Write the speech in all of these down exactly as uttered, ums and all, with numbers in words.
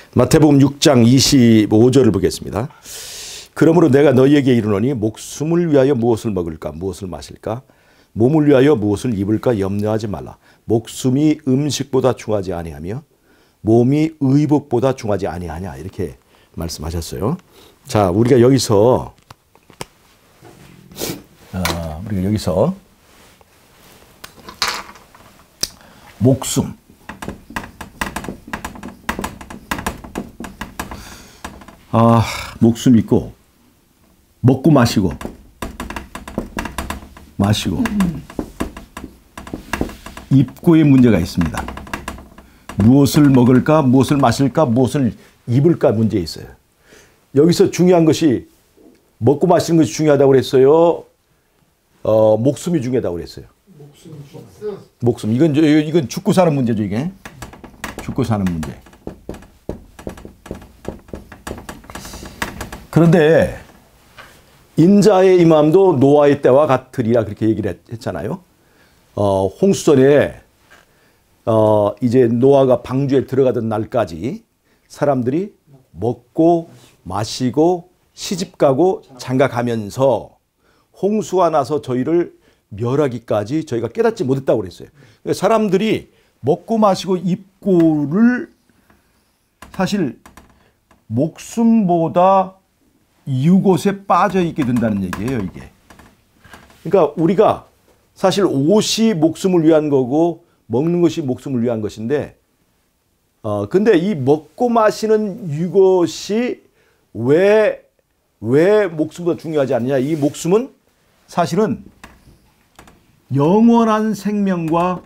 마태복음 육 장 이십오 절을 보겠습니다. 그러므로 내가 너희에게 이르노니 목숨을 위하여 무엇을 먹을까 무엇을 마실까 몸을 위하여 무엇을 입을까 염려하지 말라. 목숨이 음식보다 중하지 아니하며 몸이 의복보다 중하지 아니하냐 이렇게 말씀하셨어요. 자, 우리가 여기서 어, 우리가 여기서 목숨 아, 목숨 있고 먹고 마시고 마시고 입고의 문제가 있습니다. 무엇을 먹을까 무엇을 마실까 무엇을 입을까 문제 있어요. 여기서 중요한 것이 먹고 마시는 것이 중요하다고 그랬어요. 어, 목숨이 중요하다고 그랬어요. 목숨. 이건 이건 죽고 사는 문제죠, 이게. 죽고 사는 문제. 그런데 인자의 임함도 노아의 때와 같으리라 그렇게 얘기를 했잖아요. 어, 홍수전에 어, 이제 노아가 방주에 들어가던 날까지 사람들이 먹고 마시고 시집가고 장가가면서 홍수가 나서 저희를 멸하기까지 저희가 깨닫지 못했다고 그랬어요. 그러니까 사람들이 먹고 마시고 입고를 사실 목숨보다 이웃에 빠져 있게 된다는 얘기예요, 이게. 그러니까 우리가 사실 옷이 목숨을 위한 거고 먹는 것이 목숨을 위한 것인데 어 근데 이 먹고 마시는 이것이 왜 왜 목숨보다 중요하지 않느냐? 이 목숨은 사실은 영원한 생명과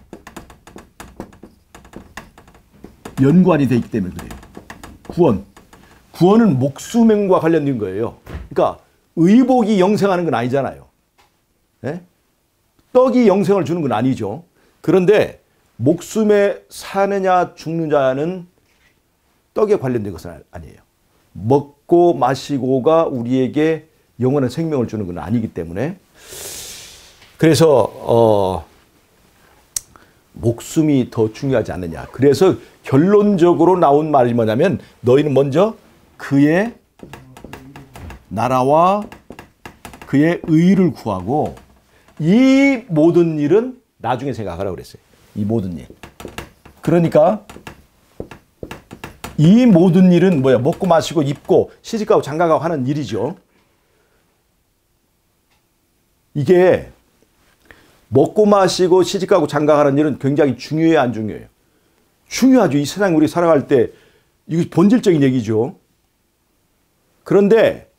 연관이 되어 있기 때문에 그래요. 구원. 구원은 목숨과 관련된 거예요. 그러니까 의복이 영생하는 건 아니잖아요. 네? 떡이 영생을 주는 건 아니죠. 그런데 목숨에 사느냐 죽느냐는 떡에 관련된 것은 아니에요. 먹고 마시고가 우리에게 영원한 생명을 주는 건 아니기 때문에 그래서 어, 목숨이 더 중요하지 않느냐. 그래서 결론적으로 나온 말이 뭐냐면 너희는 먼저 그의 나라와 그의 의를 구하고 이 모든 일은 나중에 생각하라고 그랬어요. 이 모든 일. 그러니까 이 모든 일은 뭐야? 먹고 마시고 입고 시집가고 장가가고 하는 일이죠. 이게 먹고 마시고 시집가고 장가가는 일은 굉장히 중요해요, 안 중요해요? 중요하죠. 이 세상에 우리 살아갈 때 이게 본질적인 얘기죠. 그런데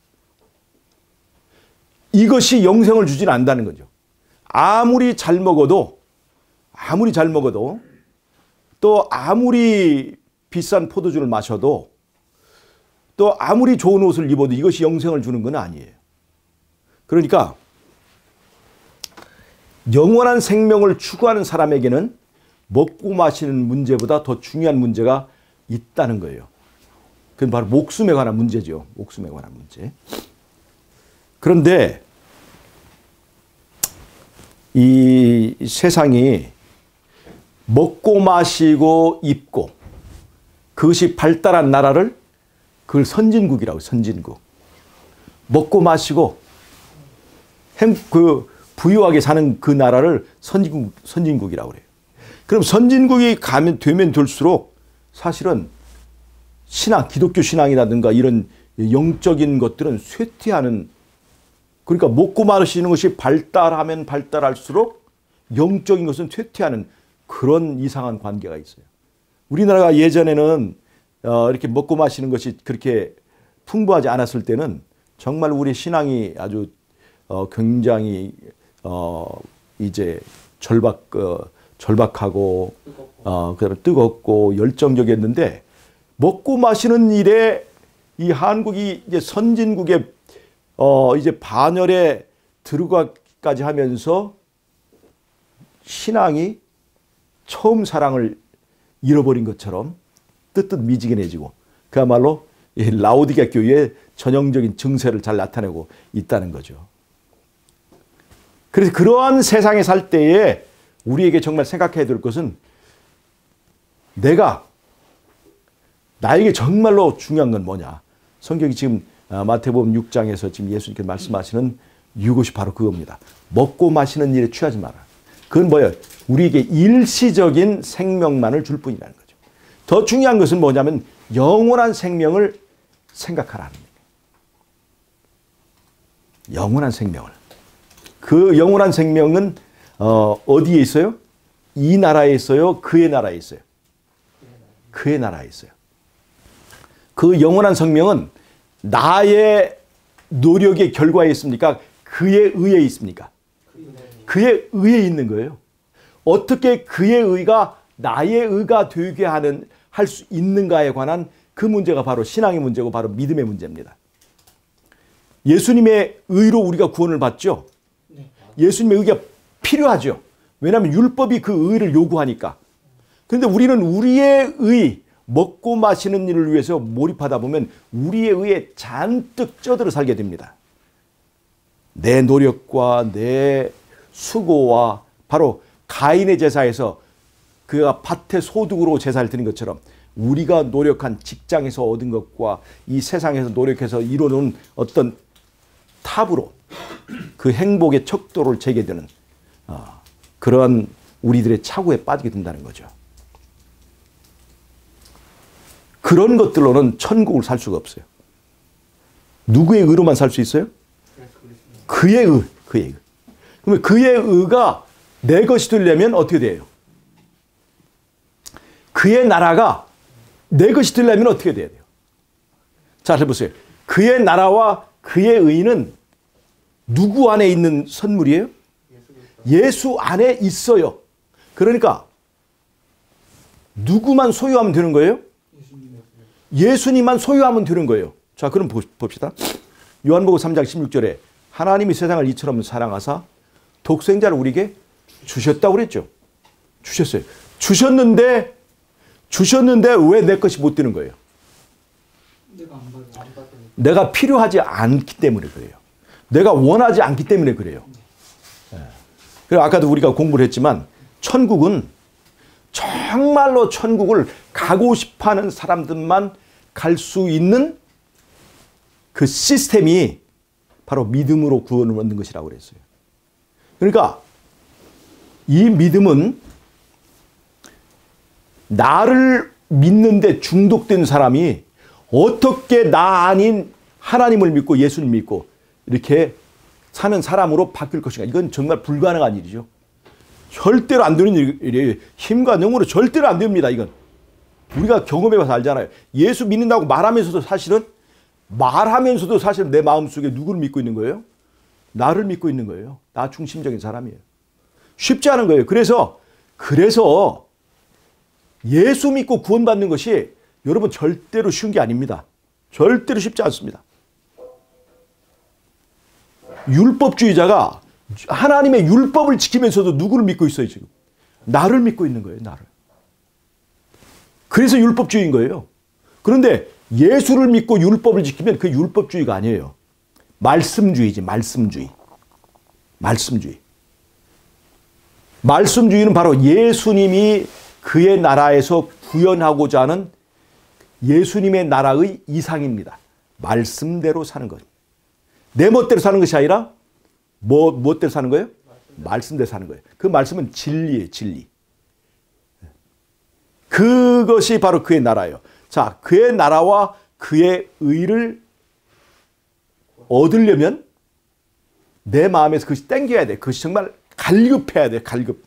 이것이 영생을 주지는 않는다는 거죠. 아무리 잘 먹어도 아무리 잘 먹어도 또 아무리 비싼 포도주를 마셔도 또 아무리 좋은 옷을 입어도 이것이 영생을 주는 건 아니에요. 그러니까 영원한 생명을 추구하는 사람에게는 먹고 마시는 문제보다 더 중요한 문제가 있다는 거예요. 그건 바로 목숨에 관한 문제죠. 목숨에 관한 문제. 그런데 이 세상이 먹고 마시고 입고 그것이 발달한 나라를 그걸 선진국이라고 선진국. 먹고 마시고 행, 그 부유하게 사는 그 나라를 선진국, 선진국이라고 그래요. 그럼 선진국이 가면 되면 될수록 사실은 신앙, 기독교 신앙이라든가 이런 영적인 것들은 쇠퇴하는 그러니까 먹고 마시는 것이 발달하면 발달할수록 영적인 것은 쇠퇴하는 그런 이상한 관계가 있어요. 우리나라가 예전에는 어 이렇게 먹고 마시는 것이 그렇게 풍부하지 않았을 때는 정말 우리 신앙이 아주 어 굉장히 어 이제 절박 어 절박하고 어 그다음에 뜨겁고 열정적이었는데 먹고 마시는 일에 이 한국이 이제 선진국의 어 이제 반열에 들어가기까지 하면서 신앙이 처음 사랑을 잃어버린 것처럼 뜨뜻미지근해지고 그야말로 라오디게아 교회의 전형적인 증세를 잘 나타내고 있다는 거죠. 그래서 그러한 세상에 살 때에 우리에게 정말 생각해야 될 것은 내가 나에게 정말로 중요한 건 뭐냐? 성경이 지금 마태복음 육 장에서 지금 예수님께서 말씀하시는 이것이 바로 그겁니다. 먹고 마시는 일에 취하지 마라. 그건 뭐예요? 우리에게 일시적인 생명만을 줄 뿐이라는 거죠. 더 중요한 것은 뭐냐면 영원한 생명을 생각하라는 거예요. 영원한 생명을. 그 영원한 생명은 어, 어디에 있어요? 이 나라에 있어요? 그의 나라에 있어요? 그의 나라에 있어요. 그 영원한 생명은 나의 노력의 결과에 있습니까? 그의 의에 있습니까? 그의 의에 있는 거예요. 어떻게 그의 의가 나의 의가 되게 하는 할 수 있는가에 관한 그 문제가 바로 신앙의 문제고 바로 믿음의 문제입니다. 예수님의 의로 우리가 구원을 받죠. 예수님의 의가 필요하죠. 왜냐하면 율법이 그 의를 요구하니까. 그런데 우리는 우리의 의, 먹고 마시는 일을 위해서 몰입하다 보면 우리의 의에 잔뜩 쩌들어 살게 됩니다. 내 노력과 내 수고와 바로 가인의 제사에서 그가 밭의 소득으로 제사를 드린 것처럼 우리가 노력한 직장에서 얻은 것과 이 세상에서 노력해서 이루는 어떤 탑으로 그 행복의 척도를 재게 되는 어, 그런 우리들의 차고에 빠지게 된다는 거죠. 그런 것들로는 천국을 살 수가 없어요. 누구의 의로만 살 수 있어요? 그의 의, 그의 의. 그러면 그의 의가 내 것이 되려면 어떻게 돼요? 그의 나라가 내 것이 되려면 어떻게 돼야 돼요? 자, 해보세요. 그의 나라와 그의 의는 누구 안에 있는 선물이에요? 예수 안에 있어요. 그러니까 누구만 소유하면 되는 거예요? 예수님만 소유하면 되는 거예요. 자, 그럼 봅시다. 요한복음 삼 장 십육 절에 하나님이 세상을 이처럼 사랑하사 독생자를 우리에게 주셨다고 그랬죠. 주셨어요. 주셨는데 주셨는데 왜 내 것이 못 되는 거예요? 내가, 안 받, 안 내가 필요하지 않기 때문에 그래요. 내가 원하지 않기 때문에 그래요. 네. 그리고 아까도 우리가 공부를 했지만 천국은 정말로 천국을 가고 싶어하는 사람들만 갈 수 있는 그 시스템이 바로 믿음으로 구원을 얻는 것이라고 그랬어요. 그러니까 이 믿음은 나를 믿는데 중독된 사람이 어떻게 나 아닌 하나님을 믿고 예수를 믿고 이렇게 사는 사람으로 바뀔 것인가. 이건 정말 불가능한 일이죠. 절대로 안 되는 일이에요. 힘과 능으로 절대로 안 됩니다. 이건 우리가 경험해봐서 알잖아요. 예수 믿는다고 말하면서도 사실은 말하면서도 사실 내 마음속에 누구를 믿고 있는 거예요? 나를 믿고 있는 거예요. 나 중심적인 사람이에요. 쉽지 않은 거예요. 그래서 그래서 예수 믿고 구원받는 것이 여러분 절대로 쉬운 게 아닙니다. 절대로 쉽지 않습니다. 율법주의자가 하나님의 율법을 지키면서도 누구를 믿고 있어요, 지금? 나를 믿고 있는 거예요, 나를. 그래서 율법주의인 거예요. 그런데 예수를 믿고 율법을 지키면 그 율법주의가 아니에요. 말씀주의지, 말씀주의. 말씀주의. 말씀주의는 바로 예수님이 그의 나라에서 구현하고자 하는 예수님의 나라의 이상입니다. 말씀대로 사는 것. 내 멋대로 사는 것이 아니라 뭐, 무엇대로 사는 거예요? 말씀대로 사는 거예요. 그 말씀은 진리예요, 진리. 그것이 바로 그의 나라예요. 자, 그의 나라와 그의 의를 얻으려면 내 마음에서 그것이 땡겨야 돼. 그것이 정말 갈급해야 돼, 갈급.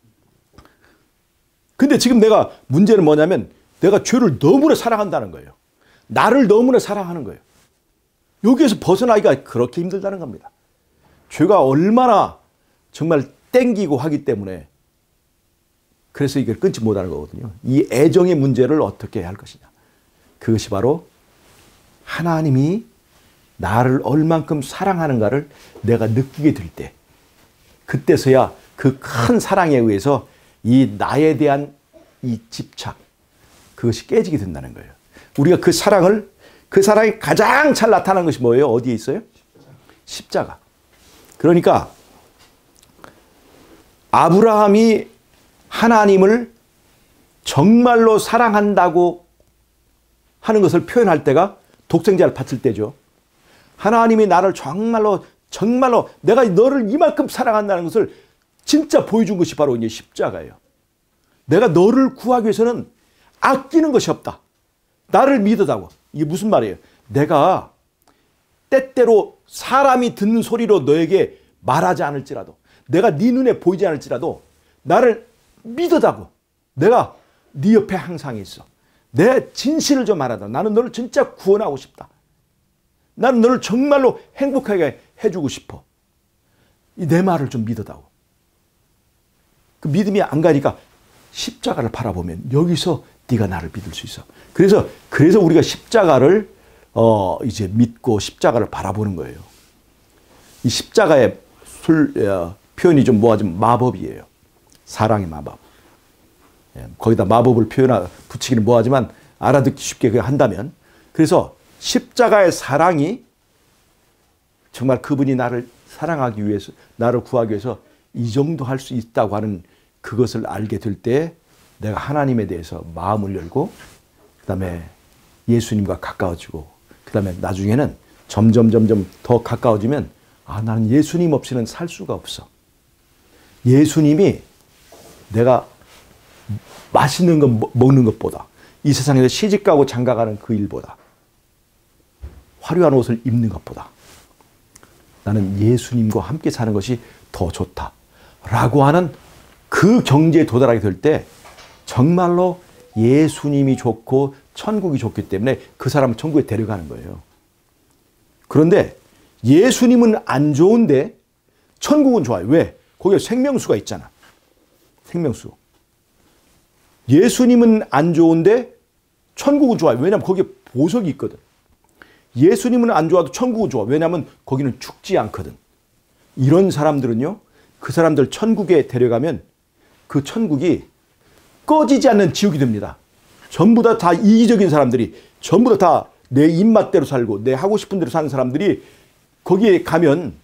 근데 지금 내가 문제는 뭐냐면 내가 죄를 너무나 사랑한다는 거예요. 나를 너무나 사랑하는 거예요. 여기에서 벗어나기가 그렇게 힘들다는 겁니다. 죄가 얼마나 정말 땡기고 하기 때문에 그래서 이걸 끊지 못하는 거거든요. 이 애정의 문제를 어떻게 해야 할 것이냐. 그것이 바로 하나님이 나를 얼만큼 사랑하는가를 내가 느끼게 될 때 그때서야 그 큰 사랑에 의해서 이 나에 대한 이 집착 그것이 깨지게 된다는 거예요. 우리가 그 사랑을 그 사랑이 가장 잘 나타나는 것이 뭐예요? 어디에 있어요? 십자가. 그러니까 아브라함이 하나님을 정말로 사랑한다고 하는 것을 표현할 때가 독생자를 바칠 때죠. 하나님이 나를 정말로 정말로 내가 너를 이만큼 사랑한다는 것을 진짜 보여준 것이 바로 이제 십자가예요. 내가 너를 구하기 위해서는 아끼는 것이 없다. 나를 믿으라고. 이게 무슨 말이에요? 내가 때때로 사람이 듣는 소리로 너에게 말하지 않을지라도, 내가 네 눈에 보이지 않을지라도 나를 믿으라고. 내가 네 옆에 항상 있어. 내 진실을 좀 말하다. 나는 너를 진짜 구원하고 싶다. 나는 너를 정말로 행복하게 해주고 싶어. 내 말을 좀 믿으라고. 그 믿음이 안 가니까 십자가를 바라보면 여기서 네가 나를 믿을 수 있어. 그래서 그래서 우리가 십자가를 어 이제 믿고 십자가를 바라보는 거예요. 이 십자가의 술 어, 표현이 좀 뭐하면 마법이에요. 사랑의 마법. 예, 거기다 마법을 표현하 붙이기는 뭐하지만 알아듣기 쉽게 그냥 한다면, 그래서 십자가의 사랑이 정말 그분이 나를 사랑하기 위해서, 나를 구하기 위해서 이 정도 할 수 있다고 하는 그것을 알게 될 때 내가 하나님에 대해서 마음을 열고 그 다음에 예수님과 가까워지고 그 다음에 나중에는 점점 점점 더 가까워지면 아, 나는 예수님 없이는 살 수가 없어. 예수님이 내가 맛있는 거 먹는 것보다, 이 세상에서 시집가고 장가가는 그 일보다, 화려한 옷을 입는 것보다 나는 예수님과 함께 사는 것이 더 좋다라고 하는 그 경지에 도달하게 될 때 정말로 예수님이 좋고 천국이 좋기 때문에 그 사람을 천국에 데려가는 거예요. 그런데 예수님은 안 좋은데 천국은 좋아요. 왜? 거기에 생명수가 있잖아. 생명수. 예수님은 안 좋은데 천국은 좋아요. 왜냐하면 거기에 보석이 있거든. 예수님은 안 좋아도 천국은 좋아. 왜냐하면 거기는 죽지 않거든. 이런 사람들은요, 그 사람들 천국에 데려가면 그 천국이 꺼지지 않는 지옥이 됩니다. 전부 다 다 이기적인 사람들이, 전부 다 내 입맛대로 살고 내 하고 싶은 대로 사는 사람들이 거기에 가면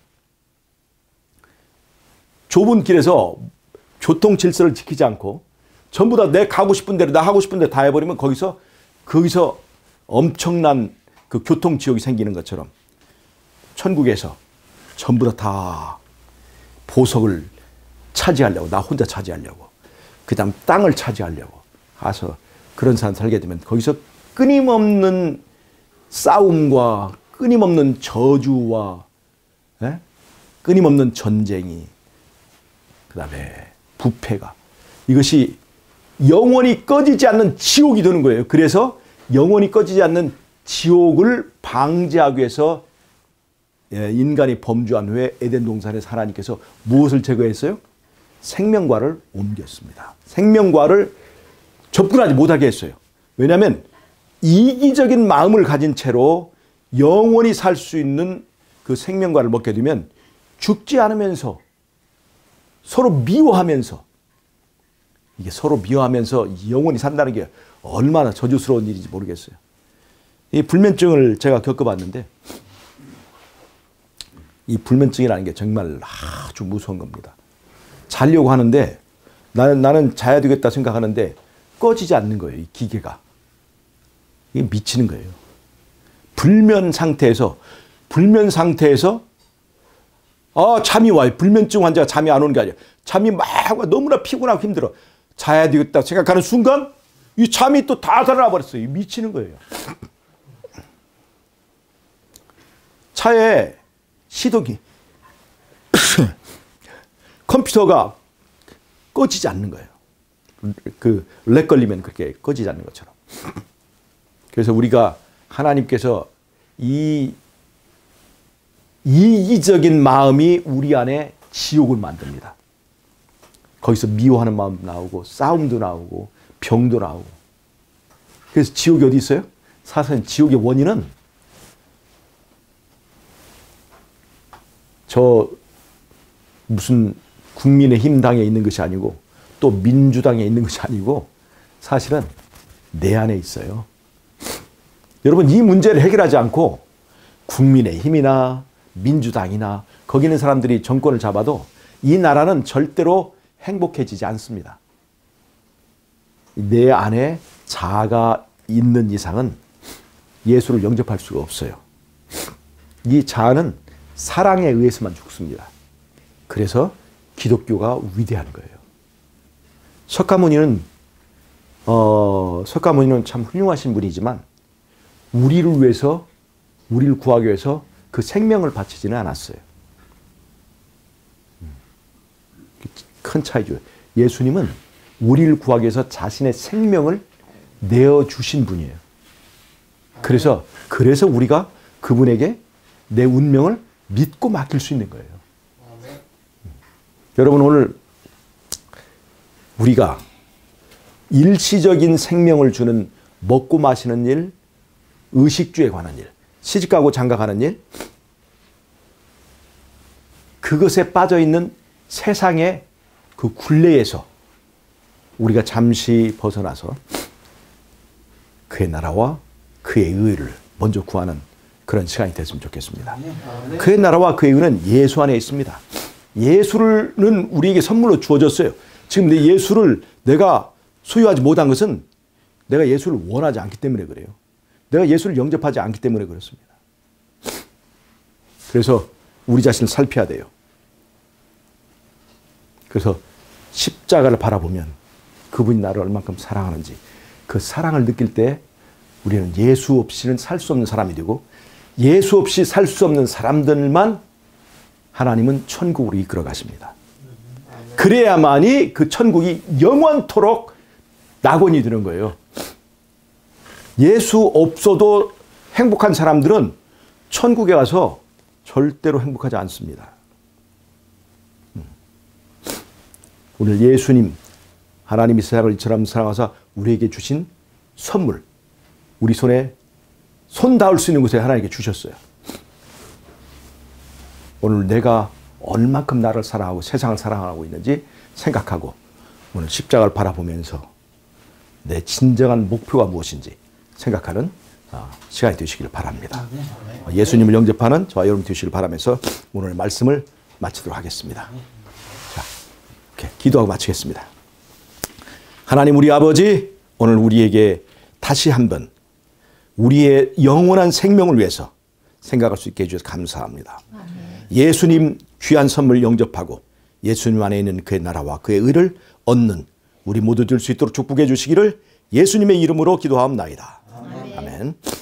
좁은 길에서 교통 질서를 지키지 않고 전부 다 내 가고 싶은 대로, 나 하고 싶은 대로 다 해버리면 거기서 거기서 엄청난 그 교통 지옥이 생기는 것처럼 천국에서 전부 다 다 보석을 차지하려고, 나 혼자 차지하려고, 그 다음 땅을 차지하려고 가서 그런 사람 살게 되면 거기서 끊임없는 싸움과 끊임없는 저주와 에? 끊임없는 전쟁이, 그 다음에 부패가, 이것이 영원히 꺼지지 않는 지옥이 되는 거예요. 그래서 영원히 꺼지지 않는 지옥을 방지하기 위해서 인간이 범죄한 후에 에덴 동산에서 하나님께서 무엇을 제거했어요? 생명과를 옮겼습니다. 생명과를 접근하지 못하게 했어요. 왜냐하면 이기적인 마음을 가진 채로 영원히 살 수 있는 그 생명과를 먹게 되면 죽지 않으면서 서로 미워하면서, 이게 서로 미워하면서 영원히 산다는 게 얼마나 저주스러운 일인지 모르겠어요. 이 불면증을 제가 겪어봤는데, 이 불면증이라는 게 정말 아주 무서운 겁니다. 자려고 하는데 나는, 나는 자야 되겠다 생각하는데 꺼지지 않는 거예요. 이 기계가. 이게 미치는 거예요. 불면 상태에서, 불면 상태에서 아, 잠이 와요. 불면증 환자가 잠이 안 오는 게 아니라 잠이 막 와. 너무나 피곤하고 힘들어. 자야 되겠다 생각하는 순간 이 잠이 또 다 달아나 버렸어요. 미치는 거예요. 차에 시동이 컴퓨터가 꺼지지 않는 거예요. 그 렉 걸리면 그렇게 꺼지지 않는 것처럼. 그래서 우리가 하나님께서 이 이기적인 마음이 우리 안에 지옥을 만듭니다. 거기서 미워하는 마음도 나오고 싸움도 나오고 병도 나오고. 그래서 지옥이 어디 있어요? 사실 지옥의 원인은 저 무슨 국민의힘 당에 있는 것이 아니고 또 민주당에 있는 것이 아니고 사실은 내 안에 있어요. 여러분, 이 문제를 해결하지 않고 국민의힘이나 민주당이나 거기 있는 사람들이 정권을 잡아도 이 나라는 절대로 행복해지지 않습니다. 내 안에 자아가 있는 이상은 예수를 영접할 수가 없어요. 이 자아는 사랑에 의해서만 죽습니다. 그래서 기독교가 위대한 거예요. 석가모니는 어, 석가모니는 참 훌륭하신 분이지만 우리를 위해서, 우리를 구하기 위해서 그 생명을 바치지는 않았어요. 큰 차이죠. 예수님은 우리를 구하기 위해서 자신의 생명을 내어주신 분이에요. 그래서, 그래서 우리가 그분에게 내 운명을 믿고 맡길 수 있는 거예요. 음. 여러분, 오늘 우리가 일시적인 생명을 주는 먹고 마시는 일, 의식주에 관한 일, 시집가고 장가가는 일, 그것에 빠져있는 세상의 그 굴레에서 우리가 잠시 벗어나서 그의 나라와 그의 의를 먼저 구하는 그런 시간이 됐으면 좋겠습니다. 그의 나라와 그의 의는 예수 안에 있습니다. 예수는 우리에게 선물로 주어졌어요. 지금 내 예수를 내가 소유하지 못한 것은 내가 예수를 원하지 않기 때문에 그래요. 내가 예수를 영접하지 않기 때문에 그렇습니다. 그래서 우리 자신을 살펴야 돼요. 그래서 십자가를 바라보면 그분이 나를 얼만큼 사랑하는지 그 사랑을 느낄 때 우리는 예수 없이는 살 수 없는 사람이 되고 예수 없이 살 수 없는 사람들만 하나님은 천국으로 이끌어 가십니다. 그래야만이 그 천국이 영원토록 낙원이 되는 거예요. 예수 없어도 행복한 사람들은 천국에 가서 절대로 행복하지 않습니다. 오늘 예수님, 하나님이 세상을 이처럼 사랑하사 우리에게 주신 선물, 우리 손에 손 닿을 수 있는 곳에 하나님께 주셨어요. 오늘 내가 얼만큼 나를 사랑하고 세상을 사랑하고 있는지 생각하고 오늘 십자가를 바라보면서 내 진정한 목표가 무엇인지 생각하는 시간이 되시기를 바랍니다. 예수님을 영접하는 저와 여러분 되시기를 바라면서 오늘 말씀을 마치도록 하겠습니다. 자, 이렇게 기도하고 마치겠습니다. 하나님 우리 아버지, 오늘 우리에게 다시 한번 우리의 영원한 생명을 위해서 생각할 수 있게 해주셔서 감사합니다. 예수님 귀한 선물 영접하고 예수님 안에 있는 그의 나라와 그의 의를 얻는 우리 모두 될 수 있도록 축복해 주시기를 예수님의 이름으로 기도하옵나이다. 아멘. 아멘.